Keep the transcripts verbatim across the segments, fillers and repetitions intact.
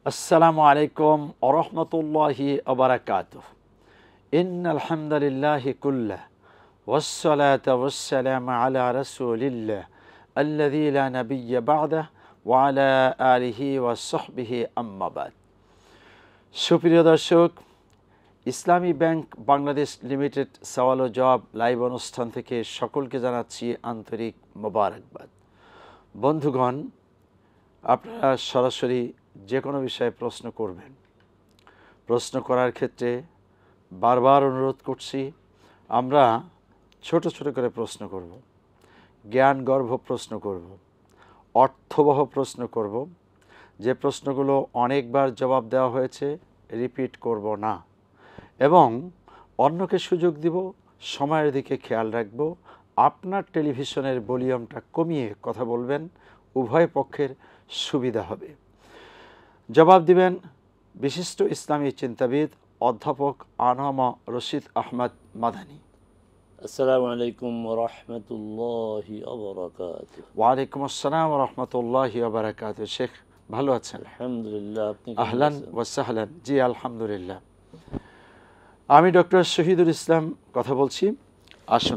আসসালামু আলাইকুম ওয়া রাহমাতুল্লাহি ওয়া বারাকাতুহু। ইন্নাল হামদালিল্লাহি কুল্লাহ ওয়াসসালাতু ওয়াসসালামু আলা রাসূলিল্লাহ আল্লাযী লা নাবিয়্যা বা'দাহু ওয়া আলা আলিহি ওয়া সাহবিহি আম্মা বা'দ। সুপ্রিয় দর্শক, ইসলামী ব্যাংক বাংলাদেশ লিমিটেড সওয়াল ও জবাব লাইভ অনুষ্ঠান থেকে সকলকে জানাচ্ছি আন্তরিক মোবারকবাদ। বন্ধুগণ, আপনারা সরাসরি যে কোনো বিষয়ে প্রশ্ন করবেন। প্রশ্ন করার ক্ষেত্রে বারবার অনুরোধ করছি, আমরা ছোট ছোট করে প্রশ্ন করব, জ্ঞানগর্ভ প্রশ্ন করব, অর্থবহ প্রশ্ন করব। যে প্রশ্নগুলো অনেকবার জবাব দেওয়া হয়েছে রিপিট করব না, এবং অন্যকে সুযোগ দিব, সময়ের দিকে খেয়াল রাখব। আপনার টেলিভিশনের ভলিউমটা কমিয়ে কথা বলবেন, উভয় পক্ষের সুবিধা হবে। জবাব দিবেন বিশিষ্ট ইসলামী চিন্তাবিদ অধ্যাপক আনমা রশিদ আহমদ মাদানী। আসসালামু আলাইকুম ওয়া রাহমাতুল্লাহি ওয়া বারাকাতুহু। ওয়া আলাইকুম আসসালাম ওয়া রাহমাতুল্লাহি ওয়া বারাকাতুহু। শেখ, ভালো আছেন? আলহামদুলিল্লাহ, আপনি আহলান ওয়া সাহলান। জি আলহামদুলিল্লাহ। আমি ডক্টর শহীদুল ইসলাম কথা বলছি। আসুন।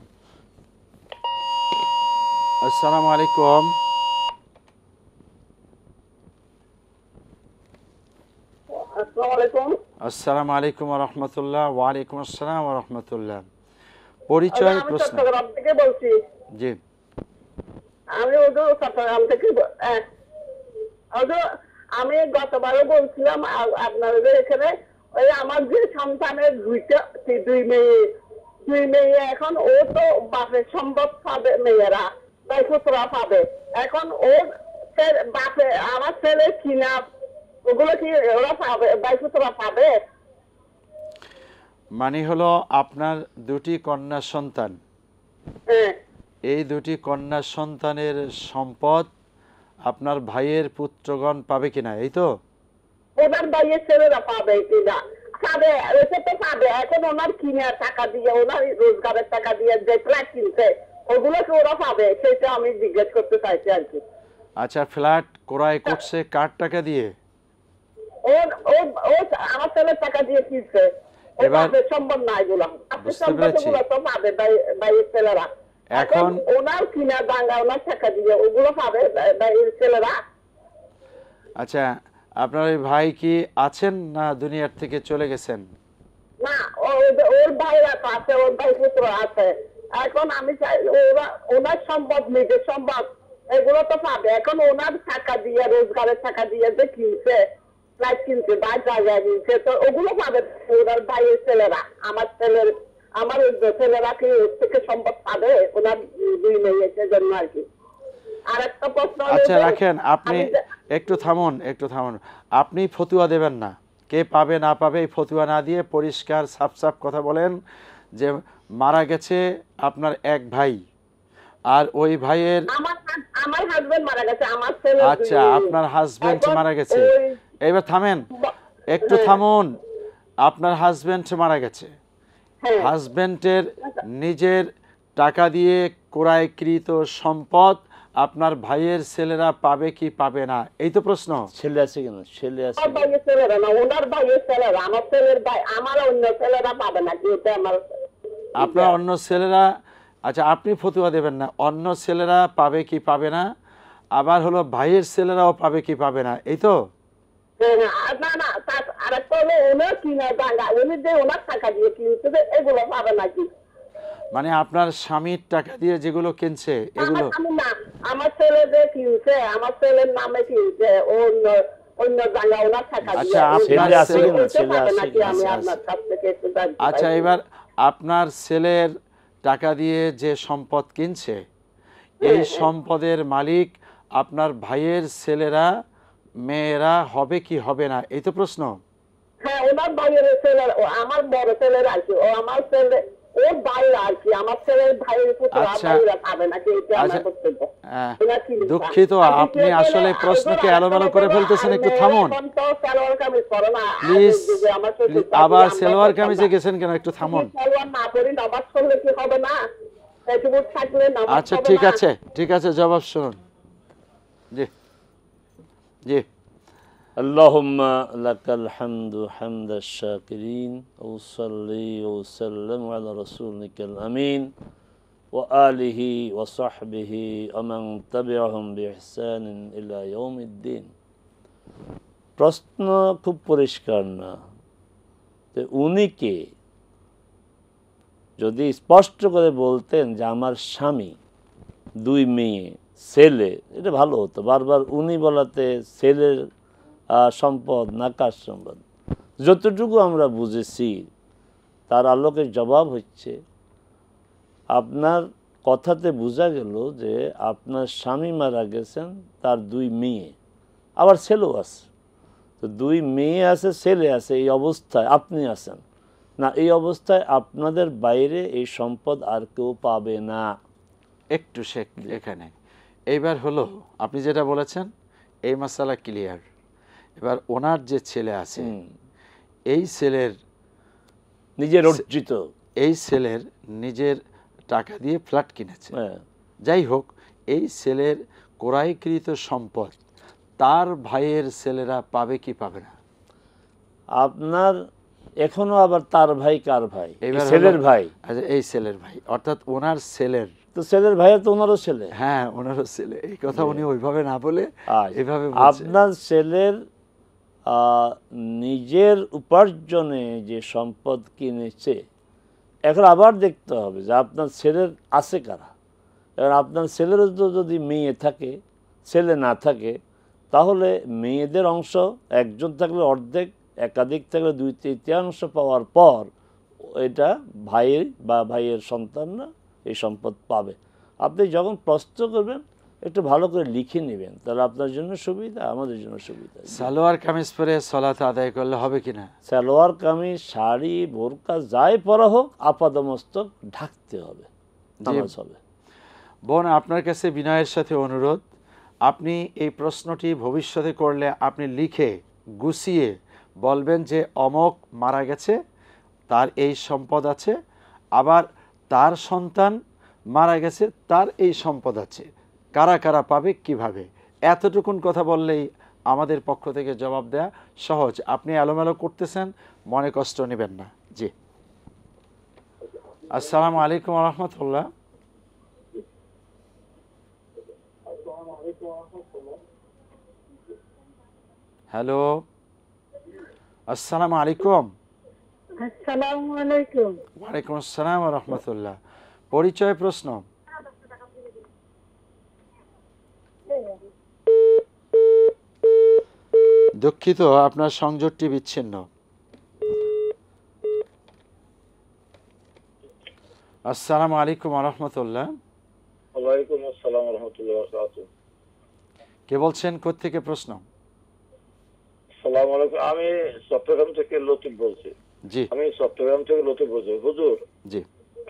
আসসালামু আলাইকুম। আসসালামু আলাইকুম ওয়া রাহমাতুল্লাহ। ওয়া আলাইকুম আসসালাম ওয়া রাহমাতুল্লাহ। পরিচয় প্রশ্ন। চট্টগ্রাম থেকে বলছি। জি, আমি ওদের চট্টগ্রাম থেকে আমি গতবারও বলছিলাম আপনাদের এখানে, ওই আমার যে সন্তানের দুইটা দুই মেয়ে দুই মেয়ে এখন ও তো বাপের সম্পদ পাবে, মেয়েরা তাই পুত্রা পাবে। এখন ওর বাপে আমার ছেলে কিনা ওগুলো কি ওরা পাবে, বাইপুত্রা পাবে? মানে হলো আপনার দুটি কন্যা সন্তান, এই দুটি কন্যা সন্তানের সম্পদ আপনার ভাইয়ের পুত্রগণ পাবে কিনা, এই তো? ওনার ভাইয়ের ছেলেরা পাবে কিনা? পাবে, ওইটা তো পাবে। এখন ওনার কিনার টাকা দিয়ে, ওনার রোজগারের টাকা দিয়ে যে ফ্ল্যাট কিনছে ওগুলো কি ওরা পাবে, সেটা আমি জিজ্ঞেস করতে চাইছি আর কি। আচ্ছা, ফ্ল্যাট ক্রয় করছে কার টাকা দিয়ে? ওর ও আমার ছেলের টাকা দিয়ে কিনছে। এবার সম্ভব না এগুলো, বুঝতে পেরেছি। তো পাবে ভাইয়ের ছেলেরা। এখন ওনার কিনা দাঙ্গা ওনার টাকা দিয়ে ওগুলো পাবে ভাইয়ের ছেলেরা। আচ্ছা, আপনার ওই ভাই কি আছেন না দুনিয়ার থেকে চলে গেছেন? না, ওর ভাইরা তো আছে, ওর ভাই পুত্র আছে। এখন আমি চাই ওরা ওনার সম্পদ, নিজের সম্পদ এগুলো তো পাবে। এখন ওনার টাকা দিয়ে, রোজগারের টাকা দিয়ে যে কিনছে, ফ্ল্যাট কিনছে বা জায়গা কিনছে, তো ওগুলো পাবে ওনার ভাইয়ের ছেলেরা। আমার ছেলের আমার ছেলেরা কি ওর থেকে সম্পদ পাবে ওনার দুই মেয়ের জন্য আর কি। আর একটা প্রশ্ন, আচ্ছা রাখেন, আপনি একটু থামুন, একটু থামুন। আপনি ফতুয়া দেবেন না, কে পাবে না পাবে এই ফতুয়া না দিয়ে পরিষ্কার সাফ সাফ কথা বলেন যে মারা গেছে আপনার এক ভাই, আর ওই ভাইয়ের আমার হাজবেন্ড মারা গেছে, আমার ছেলে। আচ্ছা, আপনার হাজবেন্ড মারা গেছে। এইবার থামেন, একটু থামুন। আপনার হাজবেন্ড মারা গেছে, হাজবেন্ডের নিজের টাকা দিয়ে ক্রয়কৃত সম্পদ আপনার ভাইয়ের ছেলেরা পাবে কি পাবে না, এই তো প্রশ্ন। ছেলে আছে কিনা? ছেলে আছে, ভাইয়ের ছেলেরা না, ওনার ভাইয়ের ছেলেরা। আমার ছেলের ভাই, আমার অন্য ছেলেরা পাবে না কি? এটা আমার আপনার অন্য ছেলেরা, আচ্ছা আপনি ফতুয়া দেবেন না, অন্য ছেলেরা পাবে কি পাবে না, আবার হলো ভাইয়ের ছেলেরাও পাবে কি পাবে না, এই তো? না না, আরেকটা হলো ওনার কিনা দাঙ্গা, উনি যে ওনার টাকা দিয়ে কিনছে এগুলো পাবে নাকি? মানে আপনার স্বামীর টাকা দিয়ে যেগুলো কিনছে এগুলো? না, আমার ছেলে যে কিনছে, আমার ছেলের নামে কিনছে, অন্য অন্য দাঙ্গা ওনার টাকা দিয়ে। আচ্ছা, আপনার আছে কিনা? ছেলে আছে নাকি? আমি আপনার কাছ থেকে একটু জানতে চাই। আচ্ছা, এবার আপনার ছেলের টাকা দিয়ে যে সম্পদ কিনছে, এই সম্পদের মালিক আপনার ভাইয়ের ছেলেরা, মেয়েরা হবে কি হবে না, এই তো প্রশ্ন? হ্যাঁ, ওনার ভাইয়ের ছেলের, আমার বড় ছেলের আর কি, ও আমার ছেলে ওর ভাইরা আর কি, আমার ছেলের ভাইয়ের পুত্র ভাইরা পাবে নাকি? এটা আমার বক্তব্য। দুঃখিত, আপনি আসলে প্রশ্নকে এলোমেলো করে ফেলতেছেন, একটু থামুন প্লিজ। আবার সালোয়ার কামিজে গেছেন কেন, একটু থামুন। আচ্ছা ঠিক আছে, ঠিক আছে, জবাব শুনুন। জি জি আল্লাহুম্মা লাকাল হামদু হামদাশ শাকিরিন ওয়া সাল্লি ওয়া সাল্লাম আলা রাসূলিকাল আমিন ওয়া আলিহি ওয়া সাহবিহি ওয়া মান তাবিআহুম বিইহসানিন ইলা ইয়াউমিদ্দিন। প্রশ্ন খুব পরিষ্কার না, তো উনি কে? যদি স্পষ্ট করে বলতেন যে আমার স্বামী, দুই মেয়ে, ছেলে, এটা ভালো হতো। বারবার উনি বলাতে ছেলের সম্পদ না কার সম্পদ, যতটুকু আমরা বুঝেছি তার আলোকে জবাব হচ্ছে, আপনার কথাতে বোঝা গেল যে আপনার স্বামী মারা গেছেন, তার দুই মেয়ে, আবার ছেলেও আছে। তো দুই মেয়ে আছে, ছেলে আছে, এই অবস্থায় আপনি আছেন না, এই অবস্থায় আপনাদের বাইরে এই সম্পদ আর কেউ পাবে না। একটু শেখ এখানে এইবার হলো আপনি যেটা বলেছেন এই মাসালা ক্লিয়ার। এবার ওনার যে ছেলে আছে, এই ছেলের নিজের অর্জিত, এই ছেলের নিজের টাকা দিয়ে ফ্ল্যাট কিনেছে, যাই হোক, এই ছেলের ক্রয়কৃত সম্পদ তার ভাইয়ের ছেলেরা পাবে কি পাবে না? আপনার এখনো আবার তার ভাই কার ভাই? ছেলের ভাই। আচ্ছা, এই ছেলের ভাই অর্থাৎ ওনার ছেলের, তো ছেলের ভাইয়ের তো ওনারও ছেলে। হ্যাঁ, ওনারও ছেলে। এই কথা উনি ওইভাবে না বলে এইভাবে আপনার ছেলের নিজের উপার্জনে যে সম্পদ কিনেছে, এখন আবার দেখতে হবে যে আপনার ছেলের আছে কারা। এবার আপনার ছেলের যদি মেয়ে থাকে, ছেলে না থাকে, তাহলে মেয়েদের অংশ একজন থাকলে অর্ধেক, একাধিক থাকলে দুই তৃতীয়াংশ পাওয়ার পর এটা ভাইয়ের বা ভাইয়ের সন্তানরা এই সম্পদ পাবে। আপনি যখন প্রশ্ন করবেন একটু ভালো করে লিখে নেবেন, তাহলে আপনার জন্য সুবিধা, আমাদের জন্য সুবিধা। সালোয়ার কামিজ পরে সালাত আদায় করলে হবে কিনা? সালোয়ার কামিজ, শাড়ি, বোরকা যাই পরা হোক, আপাদমস্তক ঢাকতে হবে, নামাজ হবে। বোন, আপনার কাছে বিনয়ের সাথে অনুরোধ, আপনি এই প্রশ্নটি ভবিষ্যতে করলে আপনি লিখে গুছিয়ে বলবেন যে অমক মারা গেছে, তার এই সম্পদ আছে, আবার তার সন্তান মারা গেছে, তার এই সম্পদ আছে, কারা কারা পাবে, কিভাবে। এতটুকুন কথা বললেই আমাদের পক্ষ থেকে জবাব দেয়া সহজ। আপনি এলোমেলো করতেছেন, মনে কষ্ট নেবেন না। জি, আসসালামু আলাইকুম ওয়া রাহমাতুল্লাহ। হ্যালো, আসসালামু আলাইকুম। আসসালামু আলাইকুম। ওয়ালাইকুম আসসালাম ওয়া রাহমাতুল্লাহ। পরিচয় প্রশ্ন। দুঃখিত, আপনার সংযোগটি বিচ্ছিন্ন। আসসালামু আলাইকুম ওয়া রাহমাতুল্লাহ। ওয়ালাইকুম আসসালাম ওয়া রাহমাতুল্লাহি ওয়া বারাকাতুহু। কে বলছেন, কোথা থেকে প্রশ্ন? আসসালামু আলাইকুম, আমি চট্টগ্রাম থেকে লতিফ বলছি। জি, আমি চট্টগ্রাম থেকে লতিফ বলছি। হুজুর, জি,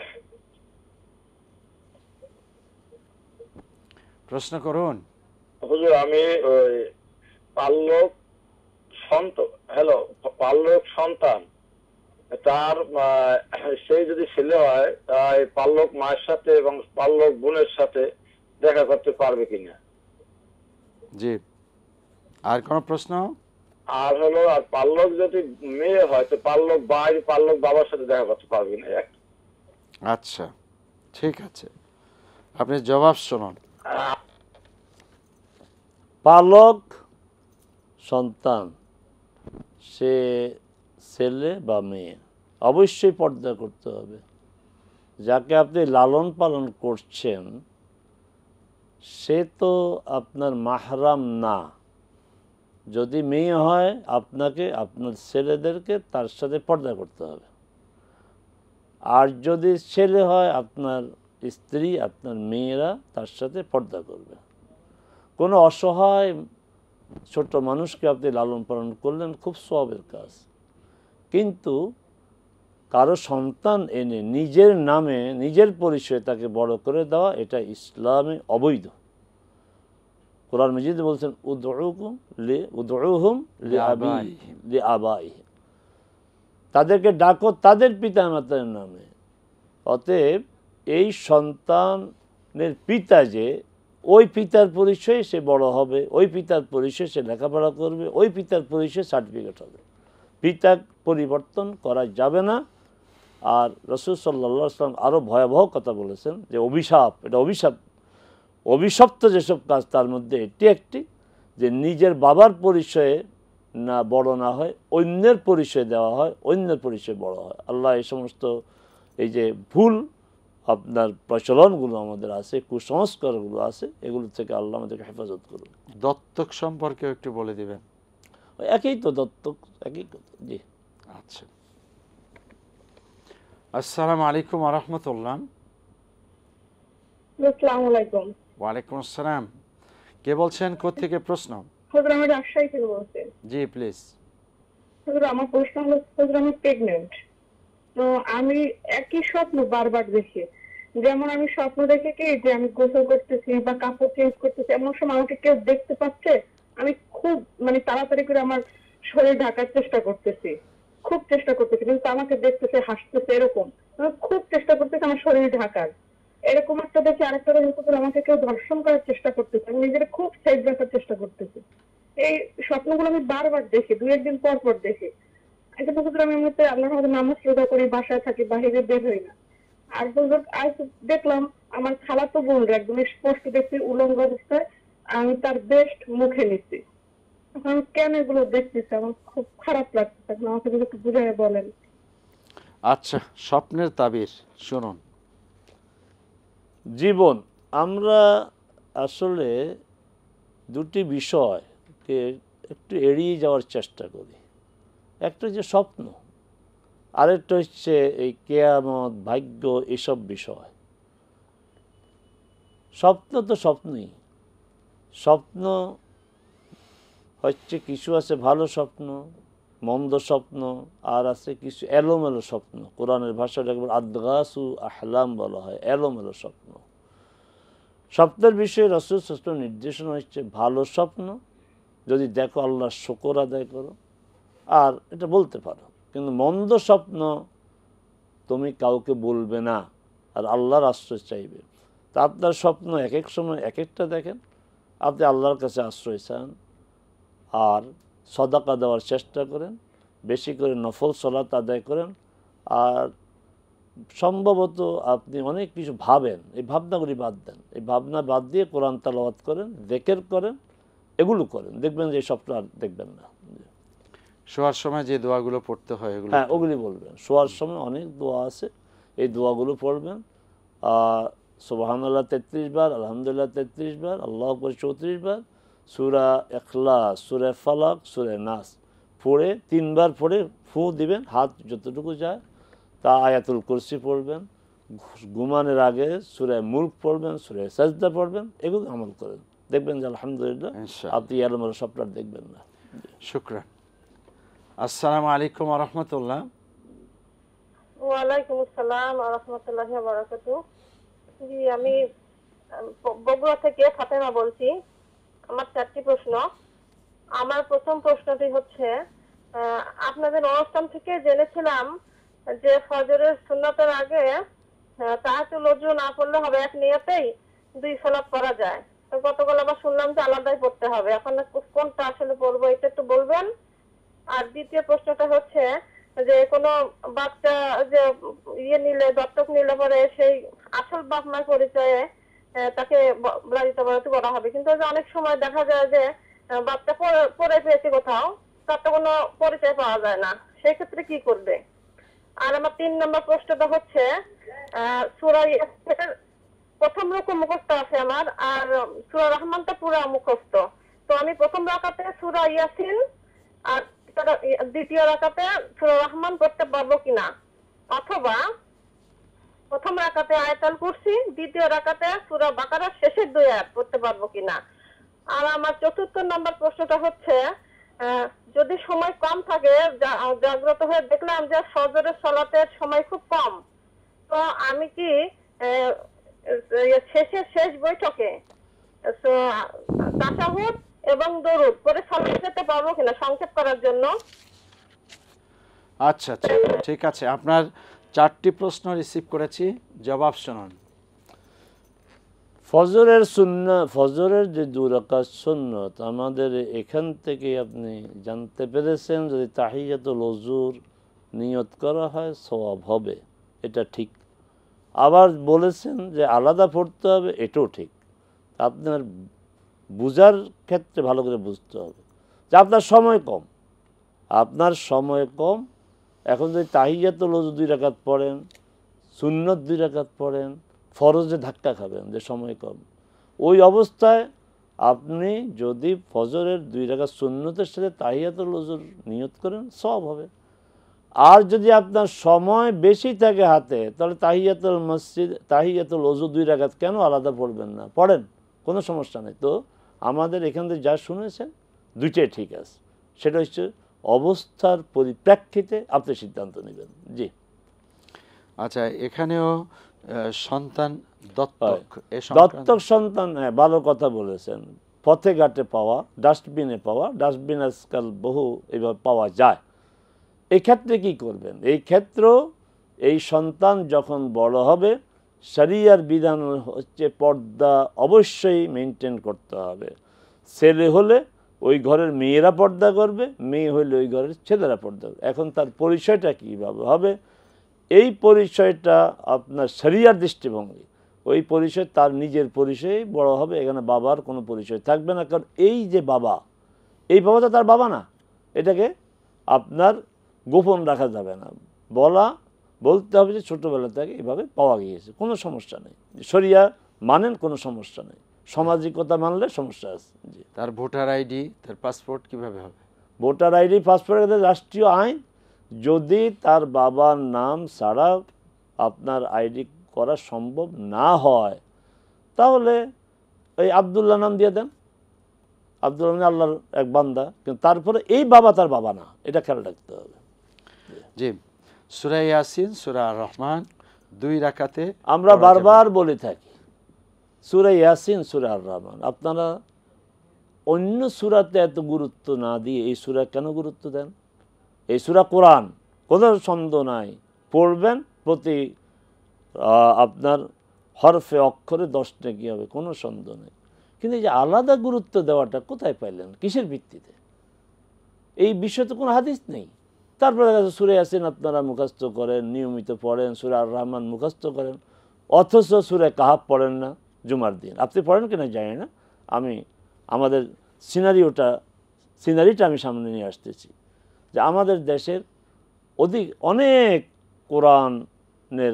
প্রশ্ন করুন। হুজুর, আমি ওই পালক সন্তান, হ্যালো, পালক সন্তান, তার সেই যদি ছেলে হয়, তাই পালক মায়ের সাথে এবং পালক বোনের সাথে দেখা করতে পারবে কিনা? জি, আর কোন প্রশ্ন? আর হলো, আর পালক যদি মেয়ে হয় তো পালক বাইরে পালক বাবার সাথে দেখা করতে পারবে কিনা? আচ্ছা, ঠিক আছে, আপনি জবাব শুনুন। পালক সন্তান, সে ছেলে বা মেয়ে, অবশ্যই পর্দা করতে হবে। যাকে আপনি লালন পালন করছেন সে তো আপনার মাহরাম না। যদি মেয়ে হয়, আপনাকে আপনার ছেলেদেরকে তার সাথে পর্দা করতে হবে। আর যদি ছেলে হয়, আপনার স্ত্রী, আপনার মেয়েরা তার সাথে পর্দা করবে। কোনো অসহায় ছোট মানুষকে আপনি লালন পালন করলেন, খুব সওয়াবের কাজ। কিন্তু কারো সন্তান এনে নিজের নামে, নিজের পরিচয়ে তাকে বড় করে দেওয়া, এটা ইসলামে অবৈধ। কোরআন মাজিদে বলছেন, উদউকুম লি উদউহুম লিআবাইহিম লিআবাইহিম, তাদেরকে ডাকো তাদের পিতামাতার নামে। অতএব এই সন্তানের পিতা যে, ওই পিতার পরিচয়ে সে বড় হবে, ওই পিতার পরিচয়ে সে লেখাপড়া করবে, ওই পিতার পরিচয়ে সার্টিফিকেট হবে। পিতা পরিবর্তন করা যাবে না। আর রাসূল সাল্লাল্লাহু আলাইহি ওয়াসাল্লাম আরও ভয়াবহ কথা বলেছেন যে অভিশাপ, এটা অভিশাপ, অভিশপ্ত যেসব কাজ তার মধ্যে এটি একটি, যে নিজের বাবার পরিচয়ে না বড় না হয়, অন্যের পরিচয় দেওয়া হয়, অন্যের পরিচয় বড় হয়। আল্লাহ এই সমস্ত এই যে ভুল আপনার প্রচলনগুলো আমাদের আছে, কুসংস্কারগুলো আছে, এগুলো থেকে আল্লাহ আমাদেরকে হেফাজত করুন। দত্তক সম্পর্কেও একটু বলে দিবেন। একই তো দত্তক, একই কথা। জি আচ্ছা, আসসালামু আলাইকুম ওয়া রাহমাতুল্লাহ। আসসালামু আলাইকুম। ওয়ালাইকুম আসসালাম। কে বলছেন, কোত্থেকে প্রশ্ন? হুজুর আমি রাজশাহী থেকে বলছি। জি প্লিজ। হুজুর আমার প্রশ্ন হলো, হুজুর আমি প্রেগনেন্ট, তো আমি একই স্বপ্ন বারবার দেখি। যেমন আমি স্বপ্ন দেখে কি যে আমি গোসল করতেছি বা কাপড় চেঞ্জ করতেছি, এমন সময় আমাকে কেউ দেখতে পাচ্ছে, আমি খুব মানে তাড়াতাড়ি করে আমার শরীর ঢাকার চেষ্টা করতেছি, খুব চেষ্টা করতেছি, কিন্তু আমাকে দেখতেছে, হাসতেছে, এরকম আমি খুব চেষ্টা করতেছি আমার শরীর ঢাকার। এরকম একটা দেখি, আরেকটা দেখি আমাকে কেউ ধর্ষণ করার চেষ্টা করতেছে, আমি নিজের খুব সেফ রাখার চেষ্টা করতেছি। এই স্বপ্নগুলো আমি বারবার দেখি, দুই একদিন পর পর দেখি। কিন্তু হুজুর আমি এমনিতে আল্লাহর রহমতে নামাজ রোজা করি, বাসায় থাকি, বাইরে বের হই না। আর হুজুর আজ দেখলাম আমার খালাতো বোন একদম স্পষ্ট দেখছি উলঙ্গ অবস্থায়, আমি তার বেস্ট মুখে নিচ্ছি। এখন আমি কেন এগুলো দেখতেছি, আমার খুব খারাপ লাগছে, আমাকে যদি একটু বুঝাই বলেন। আচ্ছা, স্বপ্নের তাবির শুনুন। জীবন, আমরা আসলে দুটি বিষয়কে একটু এড়িয়ে যাওয়ার চেষ্টা করি। একটা যে স্বপ্ন, আরেকটা হচ্ছে এই কেয়ামত, ভাগ্য, এসব বিষয়। স্বপ্ন তো স্বপ্নই। স্বপ্ন হচ্ছে কিছু আছে ভালো স্বপ্ন, মন্দ স্বপ্ন, আর আছে কিছু এলোমেলো স্বপ্ন। কোরআনের ভাষাটা একবার আদগাসু আহলাম বলা হয়, এলোমেলো স্বপ্ন। স্বপ্নের বিষয়ে রাসূল সাল্লাল্লাহু আলাইহি ওয়াসাল্লাম নির্দেশনা হচ্ছে ভালো স্বপ্ন যদি দেখো আল্লাহর শুকর আদায় করো, আর এটা বলতে পারো। কিন্তু মন্দ স্বপ্ন তুমি কাউকে বলবে না, আর আল্লাহর আশ্রয় চাইবে। তা আপনার স্বপ্ন এক এক সময় এক একটা দেখেন, আপনি আল্লাহর কাছে আশ্রয় চান, আর সদাকা দেওয়ার চেষ্টা করেন, বেশি করে নফল সালাত আদায় করেন, আর সম্ভবত আপনি অনেক কিছু ভাবেন, এই ভাবনাগুলি বাদ দেন, এই ভাবনা বাদ দিয়ে কোরআন তেলাওয়াত করেন, জিকির করেন, এগুলো করেন, দেখবেন যে এই স্বপ্ন আর দেখবেন না। শোয়ার সময় যে দোয়াগুলো পড়তে হয় এগুলো, হ্যাঁ ওগুলি বলবেন। শোয়ার সময় অনেক দোয়া আছে, এই দোয়াগুলো পড়বেন। সুবহানাল্লাহ তেত্রিশ বার, আলহামদুলিল্লাহ তেত্রিশ বার, আল্লাহু আকবার চৌত্রিশ বার, সূরা ইখলাস, সূরা ফালাক, সূরা নাস পড়ে তিনবার পড়ে ফু দিবেন, হাত যতটুকু যায় তা। আয়াতুল কুরসি পড়বেন, ঘুমানোর আগে সূরা মুলক পড়বেন, সূরা সাজদা পড়বেন, এগুলো আমল করেন, দেখবেন যে আলহামদুলিল্লাহ আপনি এলোমেলো স্বপ্ন দেখবেন না। শুকরান। আসসালামু আলাইকুম ওয়া রাহমাতুল্লাহ। ওয়ালাইকুম আসসালাম ওয়া রাহমাতুল্লাহি ওয়া বারাকাতুহু। জি আমি বগুড়া থেকে ফাতেমা বলছি। আমার চারটি প্রশ্ন। আমার প্রথম প্রশ্নটি হচ্ছে, আপনাদের অনুষ্ঠান থেকে জেনেছিলাম যে ফজরের সুন্নতের আগে তাহাজ্জুদ ওযু না পড়লে হবে, এক নিয়তেই দুই সালাত পড়া যায়। তো গতকাল আবার শুনলাম যে আলাদাই পড়তে হবে, এখন কোনটা আসলে পড়বো এটা একটু বলবেন। আর দ্বিতীয় প্রশ্নটা হচ্ছে যে কোনো বাচ্চা যে ইয়ে নিলে, দত্তক নিলে পরে সেই আসল বাপ মার পরিচয়ে তাকে লালিত পালিত করা হবে, কিন্তু অনেক সময় দেখা যায় যে বাচ্চা পড়ে পেয়েছে কোথাও, তার তো কোনো পরিচয় পাওয়া যায় না, সেই ক্ষেত্রে কি করবে? আর আমার তিন নম্বর প্রশ্নটা হচ্ছে, সূরা ইয়াসিনের প্রথম রকম মুখস্থ আছে আমার, আর সূরা রহমানটা পুরো মুখস্থ। তো আমি প্রথম রাকাতে সূরা ইয়াসিন আর দ্বিতীয় রাকাতে সূরা রহমান পড়তে পারবো কিনা, অথবা প্রথম রাকাতে আয়াতুল কুরসি, দ্বিতীয় রাকাতে সূরা বাকারার শেষের দুই আয়াত পড়তে পারবো কিনা। আর আমার চতুর্থ নম্বর প্রশ্নটা হচ্ছে, যদি সময় কম থাকে, জাগ্রত হয়ে দেখলাম যে ফজরের সালাতের সময় খুব কম, তো আমি কি শেষের শেষ বৈঠকে তাশাহুদ এবং দরুদ পরে সালাত যেতে পারবো কিনা, সংক্ষেপ করার জন্য। আচ্ছা আচ্ছা ঠিক আছে, আপনার চারটি প্রশ্ন রিসিভ করেছি, জবাব শুনুন। ফজরের সুন্নাত, ফজরের যে দুই রাকাত সুন্নত আমাদের এখান থেকে আপনি জানতে পেরেছেন, যদি তাহিয়াতুল ওযুর নিয়ত করা হয় সওয়াব হবে, এটা ঠিক। আবার বলেছেন যে আলাদা পড়তে হবে, এটাও ঠিক। আপনার বুঝার ক্ষেত্রে ভালো করে বুঝতে হবে যে আপনার সময় কম, আপনার সময় কম। এখন যদি তাহিয়াতুল ওযু দুই রাকাত পড়েন, সুন্নত দুই রাকাত পড়েন, ফরজে ধাক্কা খাবেন যে সময় কম। ওই অবস্থায় আপনি যদি ফজরের দুই রাকাত সুন্নতের সাথে তাহিয়াতুল ওযুর নিয়ত করেন সওয়াব হবে। আর যদি আপনার সময় বেশি থাকে হাতে, তাহলে তাহিয়াতুল মসজিদ, তাহিয়াতুল ওযু দুই রাকাত কেন আলাদা পড়বেন না? পড়েন, কোনো সমস্যা নেই। তো আমাদের এখান থেকে যা শুনেছেন দুইটাই ঠিক আছে, সেটা হচ্ছে অবস্থার পরিপ্রেক্ষিতে আপনি সিদ্ধান্ত নেবেন। জি। আচ্ছা, এখানেও আহ, সন্তান দত্তক, এ দত্তক সন্তান, হ্যাঁ ভালো কথা বলেছেন। পথে ঘাটে পাওয়া, ডাস্টবিনে পাওয়া, ডাস্টবিন আজকাল বহু এইভাবে পাওয়া যায়। এই ক্ষেত্রে কি করবেন? এই ক্ষেত্রেও এই সন্তান যখন বড় হবে, শরিয়ার বিধান হচ্ছে পর্দা অবশ্যই মেনটেন করতে হবে। ছেলে হলে ওই ঘরের মেয়েরা পর্দা করবে, মেয়ে হলে ওই ঘরের ছেলেরা পর্দা করবে। এখন তার পরিচয়টা কীভাবে হবে? এই পরিচয়টা আপনার শরিয়ার দৃষ্টিভঙ্গি, ওই পরিচয় তার নিজের পরিচয় বড় হবে, এখানে বাবার কোনো পরিচয় থাকবে না। কারণ এই যে বাবা, এই বাবা তো তার বাবা না, এটাকে আপনার গোপন রাখা যাবে না, বলা বলতে হবে যে ছোটোবেলা থেকে এভাবে পাওয়া গিয়েছে, কোনো সমস্যা নেই। শরিয়া মানেন, কোনো সমস্যা নেই। সামাজিকতা মানলে সমস্যা আছে। জি। তার ভোটার আইডি, তার পাসপোর্ট কিভাবে হবে? ভোটার আইডি, পাসপোর্টের রাষ্ট্রীয় আইন, যদি তার বাবার নাম ছাড়া আপনার আইডি করা সম্ভব না হয়, তাহলে এই আব্দুল্লাহ নাম দিয়ে দেন। আব্দুল্লাহ মানে আল্লাহর এক বান্দা, কিন্তু তারপরে এই বাবা তার বাবা না, এটা খেয়াল রাখতে হবে। জি। সূরা ইয়াসিন, সূরা আর রহমান দুই রাকাতে আমরা বারবার বলে থাকি সূরা ইয়াসিন, সূরা আর রহমান। আপনারা অন্য সূরাতে এত গুরুত্ব না দিয়ে এই সূরা কেন গুরুত্ব দেন? এই সূরা কোরআন, কোনো সন্দেহ নাই, পড়বেন প্রতি আপনার হরফে অক্ষরে দশ নেকি হবে, কোনো সন্দেহ নেই। কিন্তু এই যে আলাদা গুরুত্ব দেওয়াটা কোথায় পাইলেন, কিসের ভিত্তিতে? এই বিষয়ে তো কোনো হাদিস নেই। তারপরে সূরা ইয়াসিন আপনারা মুখস্থ করেন, নিয়মিত পড়েন, সূরা আর রহমান মুখস্থ করেন, অথচ সূরা কাহাফ পড়েন না জুমার দিন। আপনি পড়েন কিনা জানি না, আমি আমাদের সিনারিওটা সিনারিটা আমি সামনে নিয়ে আসতেছি যে আমাদের দেশের অধিক অনেক কোরআনের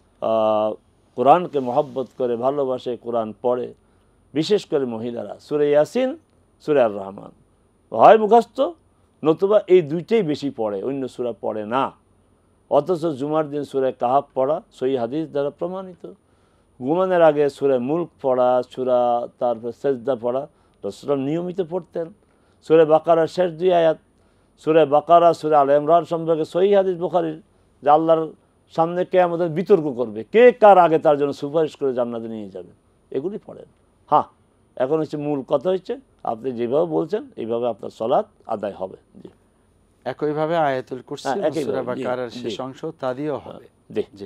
কোরআনকে মহব্বত করে, ভালোবাসে, কোরআন পড়ে, বিশেষ করে মহিলারা সূরা ইয়াসিন, সূরা আর রহমান হয় মুখস্থ, নতুবা এই দুইটাই বেশি পড়ে, অন্য সূরা পড়ে না। অথচ জুমার দিন সূরা কাহাফ পড়া সহিহ হাদিস দ্বারা প্রমাণিত। ঘুমানোর আগে সূরা মুলক পড়া, সূরা তারপর সেজদা পড়া রাসূল নিয়মিত পড়তেন। সূরা বাকারার শেষ দুই আয়াত, সূরা বাকারা, সূরা আল ইমরান সম্পর্কে সহিহ হাদিস বুখারীর, যে আল্লাহর সামনে কিয়ামতের বিতর্ক করবে, কে কার আগে তার জন্য সুপারিশ করে জান্নাতে নিয়ে যাবে, এগুলি পড়েন। হ্যাঁ, এখন হচ্ছে মূল কথা হচ্ছে আপনি যেভাবে বলছেন এইভাবে আপনার সালাত আদায় হবে। জি। একইভাবে আয়াতুল কুরসি, সূরা বাকারার শেষ অংশ তা দিয়েও হবে। জি জি।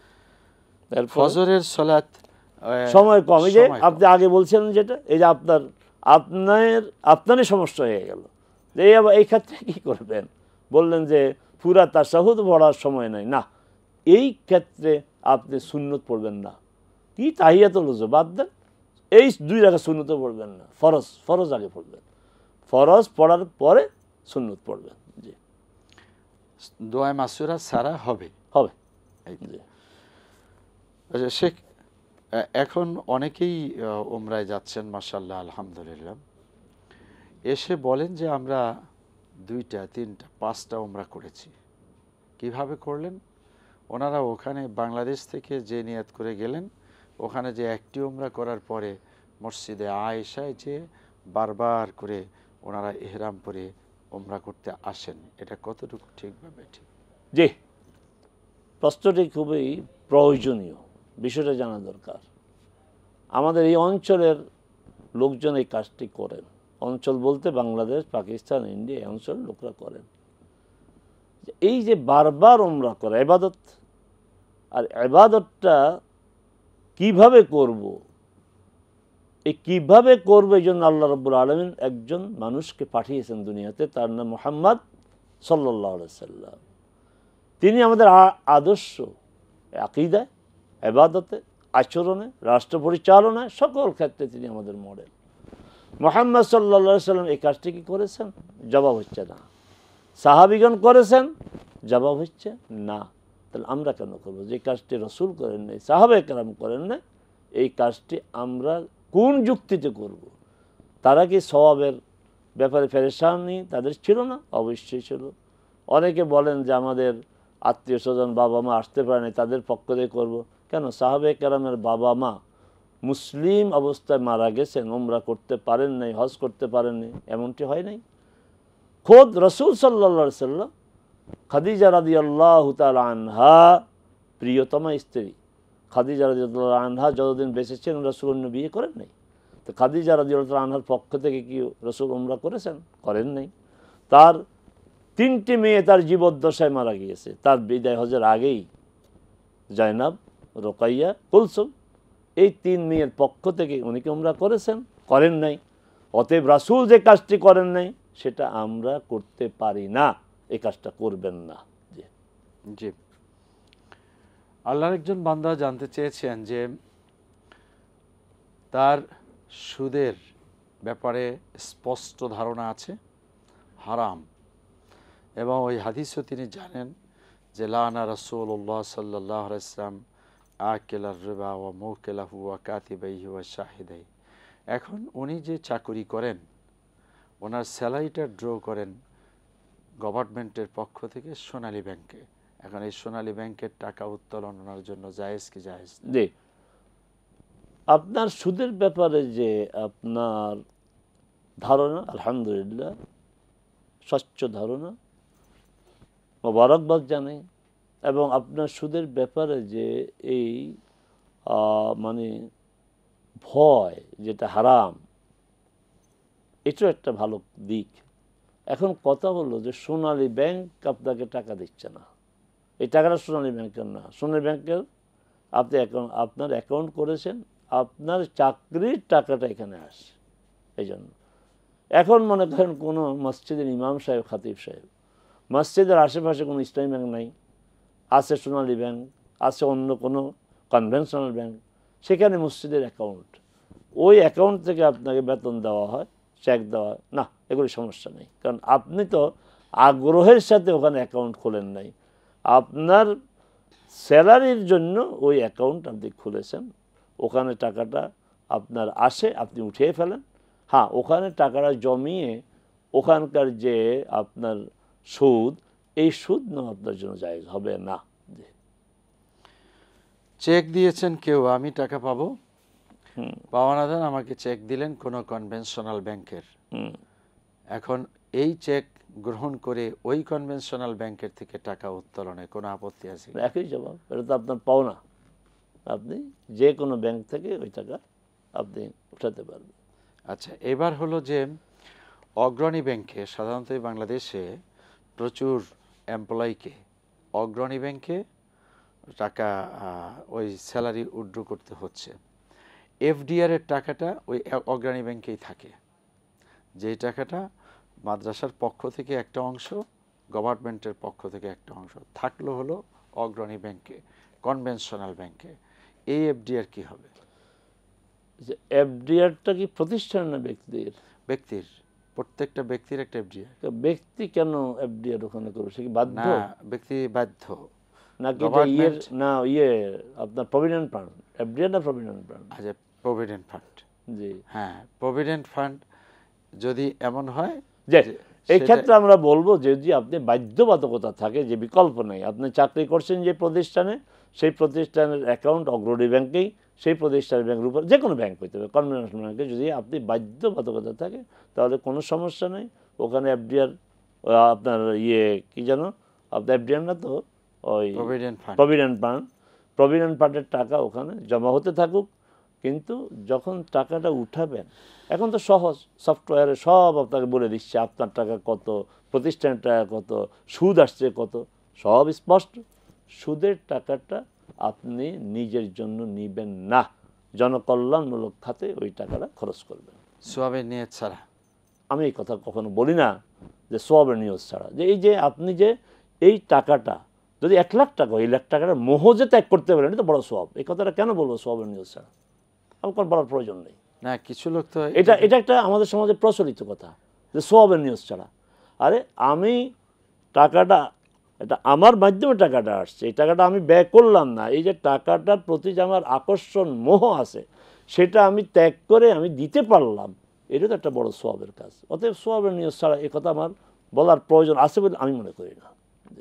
ফজরের সালাত সময় কম, এই যে আপনি আগে বলছেন যেটা, এই যে আপনার আপনার আপনারই সমস্যা হয়ে গেল যে এই আবার এই ক্ষেত্রে কী করবেন? বললেন যে পুরা তাশাহুদ পড়ার সময় নাই। না, এই ক্ষেত্রে আপনি সুন্নত পড়বেন না। কি তাহিয়াতুল ওযু বাদ দেন, এই দুই রাকাত সুন্নত পড়বেন না, ফরজ ফরজ আগে পড়বেন, ফরজ পড়ার পরে সুন্নত পড়বেন। জি। দোয়া মাসুরা সারা হবে হবে জি। আচ্ছা শেখ, এখন অনেকেই উমরায় যাচ্ছেন, মাশাআল্লাহ, আলহামদুলিল্লাহ, এসে বলেন যে আমরা দুইটা, তিনটা, পাঁচটা উমরা করেছি। কিভাবে করলেন? ওনারা ওখানে বাংলাদেশ থেকে যে নিয়াত করে গেলেন, ওখানে যে একটি উমরা করার পরে মসজিদে আয়েশায় যে বারবার করে ওনারা ইহরাম পরে উমরা করতে আসেন, এটা কতটুকু ঠিকভাবে ঠিক? জি, প্রশ্নটি খুবই প্রয়োজনীয়, বিষয়টা জানা দরকার। আমাদের এই অঞ্চলের লোকজন এই কাজটি করেন। অঞ্চল বলতে বাংলাদেশ, পাকিস্তান, ইন্ডিয়া, এই অঞ্চলের লোকরা করেন। এই যে বারবার উমরা করা ইবাদত, আর ইবাদতটা কিভাবে করব এই কীভাবে করবে এই জন্য আল্লাহ রাব্বুল আলামিন একজন মানুষকে পাঠিয়েছেন দুনিয়াতে, তার নাম মুহাম্মদ সাল্লাল্লাহু আলাইহি সাল্লাম। তিনি আমাদের আদর্শ আকীদায়, ইবাদতে, আচরণে, রাষ্ট্র পরিচালনায়, সকল ক্ষেত্রে তিনি আমাদের মডেল। মুহাম্মদ সাল্লাল্লাহু আলাইহি সাল্লাম এই কাজটি কি করেছেন? জবাব হচ্ছে না। সাহাবীগণ করেছেন? জবাব হচ্ছে না। তাহলে আমরা কেন করবো? যে কাজটি রাসূল করেন নাই, সাহাবায়ে কেরাম করেন নাই, এই কাজটি আমরা কোন যুক্তিতে করব? তারা কি সওয়াবের ব্যাপারে পেরেশানি তাদের ছিল না? অবশ্যই ছিল। অনেকে বলেন যে আমাদের আত্মীয় স্বজন বাবা মা আসতে পারে না, তাদের পক্ষ দিয়ে করবো। কেন? সাহাবায়ে কেরামের বাবা মা মুসলিম অবস্থায় মারা গেছেন, উমরা করতে পারেন নাই, হজ করতে পারেন নাই, এমনটি হয় নাই। খোদ রাসূল সাল্লাল্লাহু আলাইহি সাল্লাম খাদিজা রাদিয়াল্লাহু তাআলা আনহা প্রিয়তমা স্ত্রী খাদিজা রাদিয়াল্লাহু আনহা যতদিন বেঁচে ছিলেন রাসূল অন্য বিয়ে করেন নাই। তো খাদিজা রাদিয়াল্লাহু আনহার পক্ষ থেকে কি রাসূল উমরা করেছেন? করেন নাই। তার তিনটি মেয়ে তার জীবদ্দশায় মারা গিয়েছে, তার বিদায় হজের আগেই। জায়নাব, রোকাইয়া, কুলসুম, এই তিন মেয়ের পক্ষ থেকে উনি কি উমরা করেছেন? করেন নাই। অতএব রাসূল যে কাজটি করেন নাই সেটা আমরা করতে পারি না, এই কাজটা করবেন না। জি জি আল্লাহর একজন বান্দা জানতে চেয়েছেন যে তার সুদের ব্যাপারে স্পষ্ট ধারণা আছে, হারাম, এবং ওই হাদিসও তিনি জানেন যে লানা রাসূলুল্লাহ সাল্লাল্লাহু আলাইহি ওয়াসাল্লাম আকিলার রিবা ওয়া মুকিলাহু ওয়া কাতিবাইহি ওয়া শাহিদাই। এখন উনি যে চাকুরি করেন, ওনার স্যালারিটা ড্র করেন গভর্নমেন্টের পক্ষ থেকে সোনালী ব্যাংকে। এখন এই সোনালী ব্যাংকের টাকা উত্তোলন ওনার জন্য জায়েজ কি জায়েজ? জি, আপনার সুদের ব্যাপারে যে আপনার ধারণা, আলহামদুলিল্লাহ স্বচ্ছ ধারণা, মোবারকবাদ জানাই। এবং আপনার সুদের ব্যাপারে যে এই মানে ভয়, যেটা হারাম, এটাও একটা ভালো দিক। এখন কথা হলো যে সোনালী ব্যাংক আপনাকে টাকা দিচ্ছে না, এই টাকাটা সোনালী ব্যাংকের না। সোনালী ব্যাংকের আপনি অ্যাকাউন্ট, আপনার অ্যাকাউন্ট করেছেন, আপনার চাকরির টাকাটা এখানে আসে। এই জন্য এখন মনে করেন কোনো মসজিদের ইমাম সাহেব, খাতিব সাহেব, মসজিদের আশেপাশে কোনো ইসলামী ব্যাংক নাই, আছে সোনালী ব্যাংক, আছে অন্য কোনো কনভেনশনাল ব্যাংক, সেখানে মসজিদের অ্যাকাউন্ট, ওই অ্যাকাউন্ট থেকে আপনাকে বেতন দেওয়া হয়, চেক দেওয়া হয় না, এগুলি সমস্যা নেই। কারণ আপনি তো আগ্রহের সাথে ওখানে অ্যাকাউন্ট খোলেন নাই, আপনার স্যালারির জন্য ওই অ্যাকাউন্ট আপনি খুলেছেন, ওখানে টাকাটা আপনার আসে, আপনি উঠিয়ে ফেলেন। হ্যাঁ, ওখানে টাকাটা জমিয়ে ওখানকার যে আপনার সুদ, এই সুদ না আপনার জন্য জায়েজ হবে না। চেক দিয়েছেন কেউ, আমি টাকা পাবো, পাওনা দেন, আমাকে চেক দিলেন কোনো কনভেনশনাল ব্যাংকের। এখন এই চেক গ্রহণ করে ওই কনভেনশনাল ব্যাংকের থেকে টাকা উত্তোলনে কোনো আপত্তি আছে? একই জবাব, এটা তো আপনার পাওনা, আপনি যে কোনো ব্যাংক থেকে ওই টাকা আপনি উঠাতে পারবেন। আচ্ছা, এবার হলো যে অগ্রণী ব্যাংকে, সাধারণত বাংলাদেশে প্রচুর এমপ্লয়িকে অগ্রণী ব্যাংকে টাকা ওই স্যালারি উইথড্র করতে হচ্ছে। এফডিআর এর টাকাটা ওই অগ্রণী ব্যাংকেই থাকে, যেই টাকাটা মাদ্রাসার পক্ষ থেকে একটা অংশ, গভর্নমেন্টের পক্ষ থেকে একটা অংশ থাকলো হলো অগ্রণী ব্যাংকে, কনভেনশনাল ব্যাংকে। এই এফডিআর কি হবে? যে এফডিআরটা কি প্রতিষ্ঠান না ব্যক্তির? ব্যক্তির, প্রত্যেকটা ব্যক্তির একটা এফডিআর। ব্যক্তি কেন এফডিআর ওখানে করবে? সে কি বাধ্য? না, ব্যক্তি বাধ্য নাকি ইয়ের না ইয়ে আপনার প্রভিডেন্ট ফান্ড? এফডিআর না প্রভিডেন্ট ফান্ড? আচ্ছা, প্রভিডেন্ট ফান্ড। জি হ্যাঁ, প্রভিডেন্ট ফান্ড যদি এমন হয় যে এই ক্ষেত্রে আমরা বলবো যে যদি আপনি বাধ্যবাধকতা থাকে, যে বিকল্প নেই, আপনি চাকরি করছেন যে প্রতিষ্ঠানে, সেই প্রতিষ্ঠানের অ্যাকাউন্ট অগ্রণী ব্যাংকেই, সেই প্রতিষ্ঠানের ব্যাংকের উপর, যে কোনো ব্যাংক হইতে হবে, কনভেনশনাল ব্যাংকে যদি আপনি বাধ্যবাধকতা থাকে তাহলে কোনো সমস্যা নেই। ওখানে এফডিআর আপনার ইয়ে কি জানো, আপনার এফডিআর না তো ওই provident fund, provident fund, provident ফান্ডের টাকা ওখানে জমা হতে থাকুক। কিন্তু যখন টাকাটা উঠাবেন, এখন তো সহজ, সফটওয়্যারে সব আপনাকে বলে দিচ্ছে আপনার টাকা কত, প্রতিষ্ঠানের টাকা কত, সুদ আসছে কত, সব স্পষ্ট। সুদের টাকাটা আপনি নিজের জন্য নিবেন না, জনকল্যাণমূলক খাতে ওই টাকাটা খরচ করবেন। সোয়াবের নিয়ত ছাড়া? আমি এই কথা কখনো বলি না যে সোয়াবের নিয়ত ছাড়া। যে এই যে আপনি যে এই টাকাটা যদি এক লাখ টাকা এই লাখ টাকাটা মোহ যে ত্যাগ করতে পারেন, এটা তো বড় সোয়াব। এই কথাটা কেন বলবো সোয়াবের নিয়ত ছাড়া? আমার কোনো বলার প্রয়োজন নেই। না, কিছু লোক তো এটা এটা একটা আমাদের সমাজে প্রচলিত কথা যে সোয়াবের নিয়ত ছাড়া। আরে আমি টাকাটা, এটা আমার মাধ্যমে টাকাটা আসছে, এই টাকাটা আমি ব্যয় করলাম না, এই যে টাকাটার প্রতি যে আমার আকর্ষণ মোহ আছে সেটা আমি ত্যাগ করে আমি দিতে পারলাম, এটা তো একটা বড় সোয়াবের কাজ। অতএব সোয়াবের নিয়ত ছাড়া এ কথা আমার বলার প্রয়োজন আছে বলে আমি মনে করি না।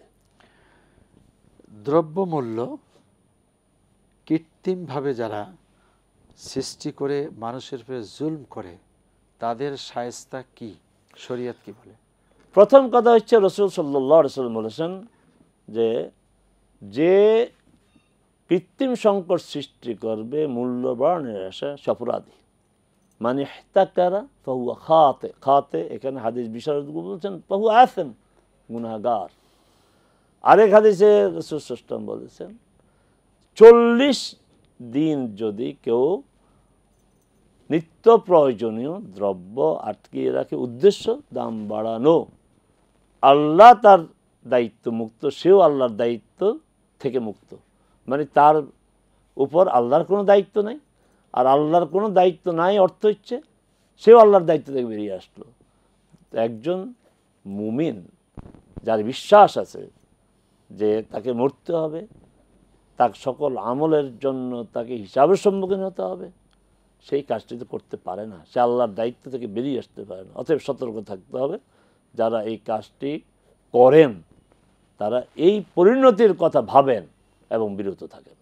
দ্রব্যমূল্য কৃত্রিমভাবে যারা সৃষ্টি করে মানুষের উপরে জুলম করে তাদের শায়েস্তা কি, শরীয়ত কি বলে? প্রথম কথা হচ্ছে রাসূল সাল্লাল্লাহু আলাইহি ওয়াসাল্লাম বলেছেন যে যে কৃত্রিম সংকট সৃষ্টি করবে মূল্যবানের আশা অপরাধী, মানে ইহতাকারা ফাহুয়া খাতে। খাতে এখানে হাদিস বিশারদ বলছেন ফাহুয়া আসাম, গুনাহগার। আরেক হাদিসে রাসূল সাল্লাল্লাহু আলাইহি ওয়াসাল্লাম বলেছেন চল্লিশ দিন যদি কেউ নিত্য প্রয়োজনীয় দ্রব্য আটকিয়ে রাখে, উদ্দেশ্য দাম বাড়ানো, আল্লাহ তার দায়িত্ব মুক্ত, সেও আল্লাহর দায়িত্ব থেকে মুক্ত। মানে তার উপর আল্লাহর কোনো দায়িত্ব নাই, আর আল্লাহর কোনো দায়িত্ব নাই অর্থ হচ্ছে সেও আল্লাহর দায়িত্ব থেকে বেরিয়ে আসলো। একজন মুমিন যার বিশ্বাস আছে যে তাকে মরতে হবে, তার সকল আমলের জন্য তাকে হিসাবের সম্মুখীন হতে হবে, সেই কাজটি তো করতে পারে না, সে আল্লাহর দায়িত্ব থেকে বেরিয়ে আসতে পারে না। অতএব সতর্ক থাকতে হবে। যারা এই কাজটি করেন তারা এই পরিণতির কথা ভাবেন এবং বিরত থাকেন।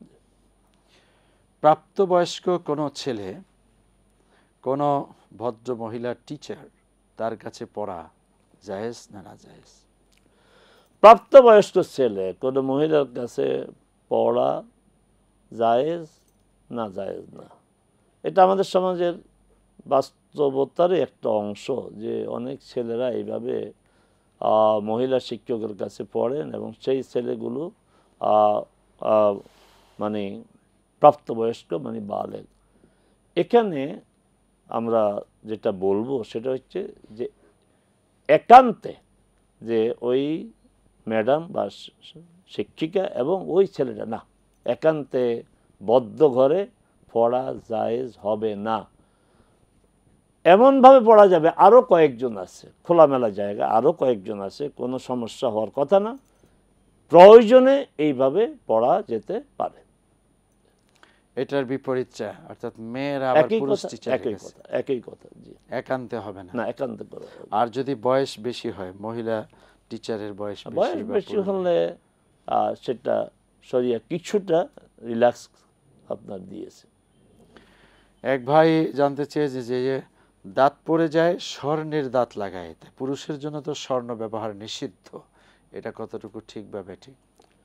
প্রাপ্তবয়স্ক কোনো ছেলে কোনো ভদ্র মহিলা টিচার তার কাছে পড়া জায়েজ না না জায়েজ? প্রাপ্তবয়স্ক ছেলে কোনো মহিলার কাছে পড়া জায়েজ না জায়েজ না, এটা আমাদের সমাজের বাস্তবতারই একটা অংশ যে অনেক ছেলেরা এইভাবে মহিলা শিক্ষকের কাছে পড়েন এবং সেই ছেলেগুলো মানে প্রাপ্তবয়স্ক মানে বালেগ। এখানে আমরা যেটা বলবো সেটা হচ্ছে যে একান্তে যে ওই ম্যাডাম বা শিক্ষিকা এবং ওই ছেলেটা না, একান্তে বদ্ধ ঘরে পড়া জায়েজ হবে না। এমনভাবে পড়া যাবে, আরও কয়েকজন আছে, খোলামেলা জায়গা আরও কয়েকজন আছে, কোনো সমস্যা হওয়ার কথা না, প্রয়োজনে এইভাবে পড়া যেতে পারে। এটার বিপরীত চা, অর্থাৎ মেয়েরা আবার পুরুষ টিচার একই কথা একই কথা জি, একান্তে হবে না, না একান্তে করা। আর যদি বয়স বেশি হয়, মহিলা টিচারের বয়স বয়স বেশি হলে সেটা শরিয়া কিছুটা রিল্যাক্স আপনার দিয়েছে। এক ভাই জানতে চেয়েছে যে দাঁত পড়ে যায় স্বর্ণের দাঁত লাগায়, পুরুষের জন্য তো স্বর্ণ ব্যবহার নিষিদ্ধ, এটা কতটুকু ঠিক বা বেঠিক?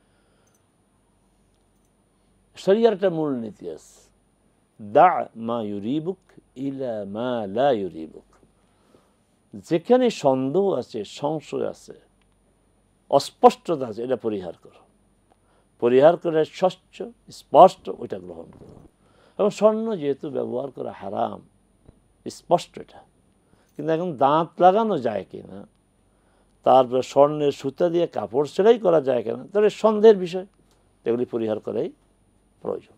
শরিয়ার একটা মূলনীতি আছে, দা মা ইউরিবুক ইলা মা লা ইউরিবুক। যেখানে সন্দেহ আছে, সংশয় আছে, অস্পষ্টতা আছে, এটা পরিহার করো। পরিহার করে স্বচ্ছ স্পষ্ট ওইটা গ্রহণ করো। এবং স্বর্ণ যেহেতু ব্যবহার করা হারাম, স্পষ্ট এটা, কিন্তু এখন দাঁত লাগানো যায় কিনা, তারপরে স্বর্ণের সুতা দিয়ে কাপড় সেলাই করা যায় কিনা, তাহলে সন্দেহের বিষয়, এগুলি পরিহার করাই প্রয়োজন।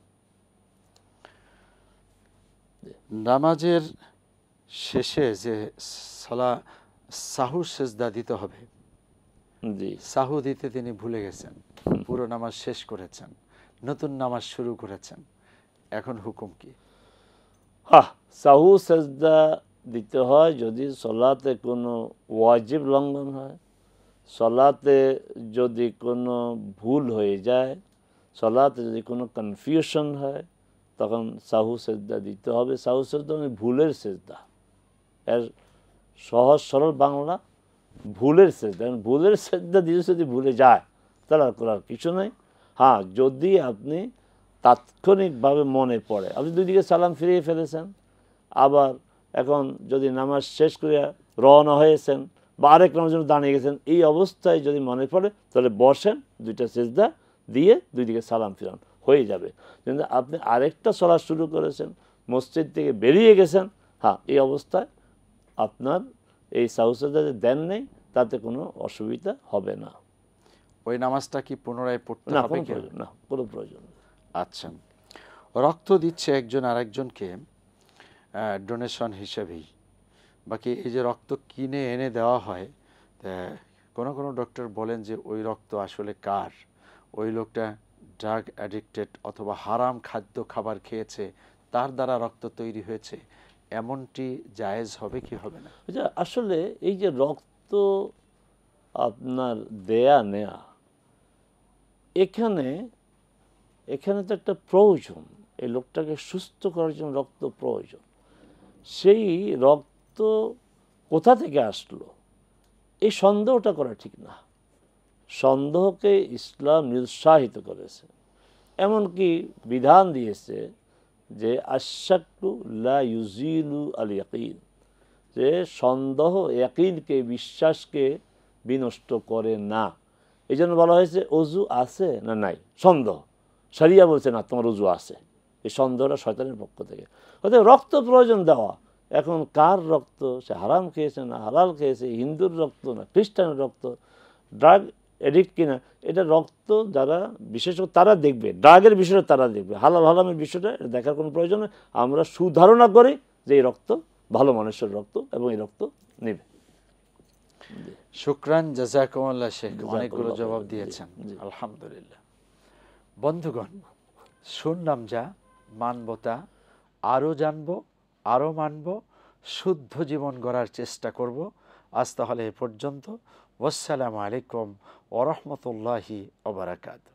নামাজের শেষে যে সালা সাহু সেজদা দিতে হবে, জি, সাহু দিতে তিনি ভুলে গেছেন, পুরো নামাজ শেষ করেছেন, নতুন নামাজ শুরু করেছেন, এখন হুকুম কি? হ্যাঁ, সাহু সেজদা দিতে হয় যদি সলাতে কোনো ওয়াজিব লঙ্ঘন হয়, সলাতে যদি কোনো ভুল হয়ে যায়, সলাতে যদি কোনো কনফিউশন হয়, তখন সাহু সেজদা দিতে হবে। সাহু সেজদা মানে ভুলের সেজদা, এর সহজ সরল বাংলা ভুলের সেজদা। ভুলের সেজদা দিয়ে যদি ভুলে যায় তাহলে আর করার কিছু নেই। হ্যাঁ, যদি আপনি তাৎক্ষণিকভাবে মনে পড়ে, আপনি দুই দিকে সালাম ফিরিয়ে ফেলেছেন, আবার এখন যদি নামাজ শেষ করে রওনা হয়েছেন বা আরেক নামাজের জন্য দাঁড়িয়ে গেছেন, এই অবস্থায় যদি মনে পড়ে তাহলে বসেন, দুইটা সেজদা দিয়ে দুই দিকে সালাম ফিরান, হয়ে যাবে। কিন্তু আপনি আরেকটা চলা শুরু করেছেন, মসজিদ থেকে বেরিয়ে গেছেন, হ্যাঁ এই অবস্থায় আপনার এই সাউসাদা দেন নেই, তাতে কোনো অসুবিধা হবে না। ওই নামাজটা কি পুনরায় পড়তে না, হবে কোনো কি? প্রয়োজন না, কোনো প্রয়োজন নেই। আচ্ছা, রক্ত দিচ্ছে একজন আরেকজনকে ডোনেশন হিসেবেই, বাকি এই যে রক্ত কিনে এনে দেওয়া হয়, কোনো কোনো ডক্টর বলেন যে ওই রক্ত আসলে কার, ওই লোকটা ড্রাগ অ্যাডিক্টেড অথবা হারাম খাদ্য খাবার খেয়েছে, তার দ্বারা রক্ত তৈরি হয়েছে, এমনটি জায়েজ হবে কি হবে না? আচ্ছা, আসলে এই যে রক্ত আপনার দেয়া নেয়া, এখানে এখানে তো একটা প্রয়োজন, এই লোকটাকে সুস্থ করার জন্য রক্ত প্রয়োজন। সেই রক্ত কোথা থেকে আসলো এই সন্দেহটা করা ঠিক না। সন্দেহকে ইসলাম নিরুৎসাহিত করেছে, এমনকি বিধান দিয়েছে যে আশাক্কু লা ইউজিলু আল ইয়াকিন, যে সন্দেহ ইয়াকিনকে, বিশ্বাসকে বিনষ্ট করে না। এই জন্য বলা হয়েছে অজু আছে না নাই, সন্দেহ, শরিয়া বলছে না তোমার অজু আছে, এই সন্দেহটা শয়তানের পক্ষ থেকে। অর্থাৎ রক্ত প্রয়োজন দেওয়া, এখন কার রক্ত, সে হারাম খেয়েছে না হালাল খেয়েছে, হিন্দুর রক্ত না খ্রিস্টানের রক্ত, ড্রাগ এডিক্ট কিনা, এটা রক্ত যারা বিশেষ করে তারা দেখবে, ড্রাগের বিষয়টা তারা দেখবে, হালাল হারামের বিষয়টা দেখার কোনো প্রয়োজন নেই। আমরা সুধারণা করি যে এই রক্ত ভালো মানুষের রক্ত এবং এই রক্ত নেবে। শুকরান, জাযাকুমুল্লাহ শেখ, অনেকগুলো জবাব দিয়েছেন, আলহামদুলিল্লাহ। বন্ধুগণ, শুনলাম যা, মানব তা, আরও জানব, আরও মানব, শুদ্ধ জীবন গড়ার চেষ্টা করব। আজ তাহলে এ পর্যন্ত। ওয়াসসালামু আলাইকুম ওয়া রাহমাতুল্লাহি ওয়া বারাকাতুহু।